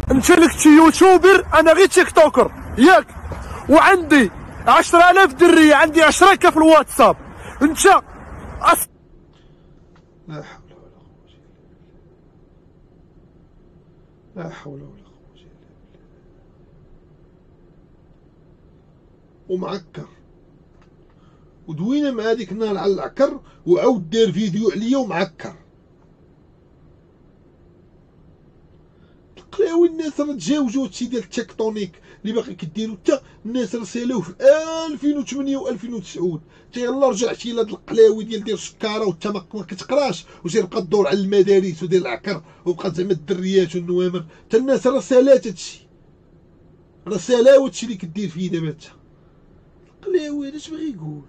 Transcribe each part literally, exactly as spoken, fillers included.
انت لك شي يوتيوبر، انا غير تيك توكر ياك، وعندي عشرة آلاف دريه، عندي عشرة كا في الواتساب. انت أص... لا حول ولا قوة الا بالله، لا حول ولا قوة الا بالله. ومعكر ودوينا مع هذيك النهار على العكر، وعاود دار فيديو عليا ومعكر. القلاوي الناس راه تجاوزوا هادشي ديال التكتونيك اللي باقي كديروا، حتى الناس راه سالاو في ألفين وثمانية و ألفين وتسعة. تا يلاه رجعتي لهاد القلاوي ديال دير سكاره وانت ما كتقراش، وسير بقى تدور على المدارس ودير العكر، وبقى زعما الدريات والنوامر. تا الناس راه سالات هادشي، راه سالاو هادشي اللي كدير فيه دابا. انت القلاوي هذا اش باغي يقول؟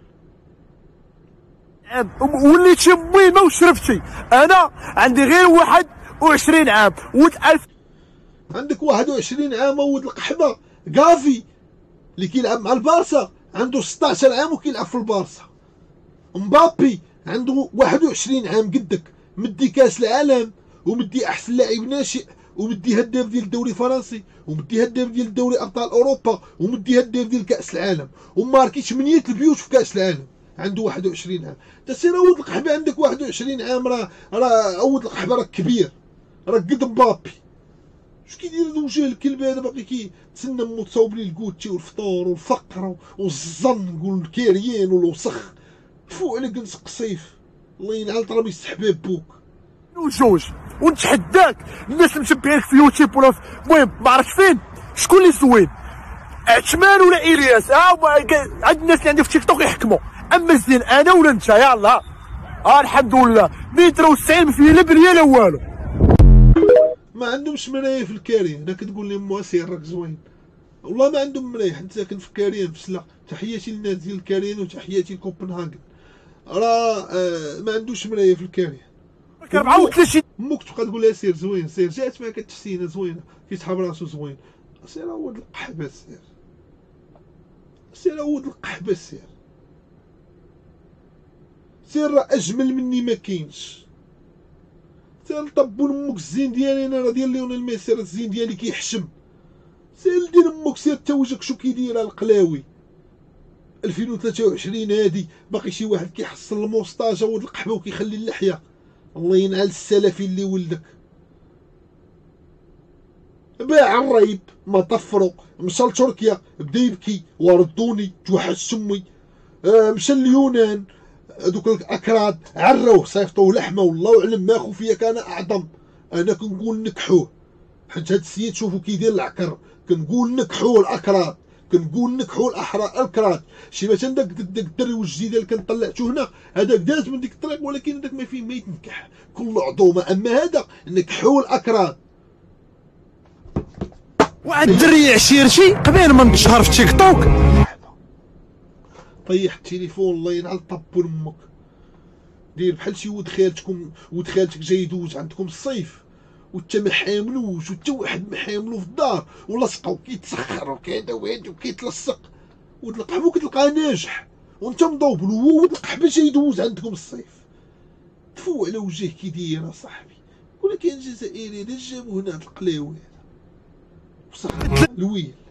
وليتي ميمه وشرفتي. انا عندي غير واحد وعشرين عام، ولد ألف. عندك واحد وعشرين عام ولد القحبه كافي اللي كيلعب مع البارسا عنده ستطاش عام وكيلعب في البارسا. مبابي عنده واحد وعشرين عام قدك، مدي كاس العالم، ومدي احسن لاعب ناشئ، ومدي هداف ديال الدوري الفرنسي، ومدي هداف ديال دوري ابطال اوروبا، ومدي هداف ديال كاس العالم، وماركي ثمانية البيوت في كاس العالم. عنده واحد وعشرين عام. تا سير ولد القحبه عندك واحد وعشرين عام، راه راه ولد القحبه راه كبير، راه قد مبابي. اش كيدير هذا وجه الكلب هذا باقي كيتسنى مو تصاوب لي الكوتشي والفطور والفقر والزن، نقول الكيريين والوسخ. فوق عليك نسق صيف، الله ينعل طرابي السحباب بوك. وجوج ونتحداك الناس اللي متبعينك في يوتيوب ولا المهم ما عرفتش فين، شكون اللي زوين، عثمان ولا الياس؟ ها عند الناس اللي عندي في تيك توك يحكموا. اما الزين انا ولا انت؟ يلاه اه الحمد لله متر وتسعين في لا بريه لا والو. ما عندهمش مرايه في الكارين. انا كتقول لي موا سير راك زوين، والله ما عندهم مرايه. حنا ساكن في كارين في سلا. تحياتي للناس ديال الكارين وتحياتي لكوبنهاغن. راه آه ما عندوش مرايه في الكارين. أربعة وثلاثين امك تبقى تقول لها سير زوين سير، جات معاك التحسينه زوينه، كيسحب راسو زوين. سير ولد القحبه سير، سير ولد القحبه سير، سير راه اجمل مني ما كاينش. سير طبون امك الزين ديالي انا راه ديال ليونيل ميسي، راه الزين ديالي كيحشم. سير دير امك، سير تا وجهك شو كيدير القلاوي. ألفين وثلاثة وعشرين هادي باقي شي واحد كيحصل الموسطاجه ولد القحبه وكيخلي اللحيه. الله ينعل السلفي اللي ولدك. باع الريب ما طفرو، مشى لتركيا بدا يبكي وردوني توحد سمي. آه مشى اليونان، دوك الاكراد عروه صيفطوه لحمه، والله اعلم ما خفيه كان اعظم. انا كنقول نكحوه، حيت هاد السيد شوفوا كيدير العكر. كنقول نكحوه الاكراد، كنقول نكحوا الاحرار الكراد. شي مثلا داك داك الدري والجديد اللي كان طلعته هنا، هذاك داز من ديك الطريق، ولكن هذاك ما فيه ما يتنكح، كل عظومه. اما هذا نكحوا الاكراد. واحد الدري عشيرتي قبل ما نتشهر في تيك توك طيح التليفون، الله ينعل طبو لامك. دير بحال شي ولد خالتكم، ولد خالتك جاي يدوز عندكم الصيف وانت ما حاملوش، وانت واحد ما حاملو في الدار، ولصقه وكيتسخر وكذا وهادي وكيتلصق. ولد القحبه كتلقاه ناجح وانت مضوبل، وهو ولد القحبه جاي يدوز عندكم الصيف. تفو على وجهك كي داير اصاحبي. ولا كاين جزائري اللي جابو هنا هاد القلاوي هذا وصح الويل.